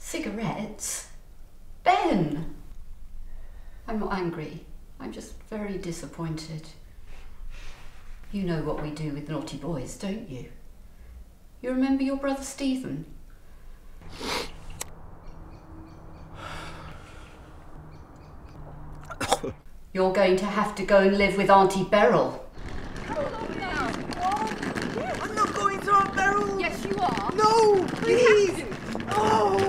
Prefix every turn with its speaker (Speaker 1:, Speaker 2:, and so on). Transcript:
Speaker 1: Cigarettes? Ben! I'm not angry. I'm just very disappointed. You know what we do with naughty boys, don't you? You remember your brother Stephen? You're going to have to go and live with Auntie Beryl.
Speaker 2: I'm not going to Aunt Beryl!
Speaker 3: Yes, you are.
Speaker 2: No, please! Oh!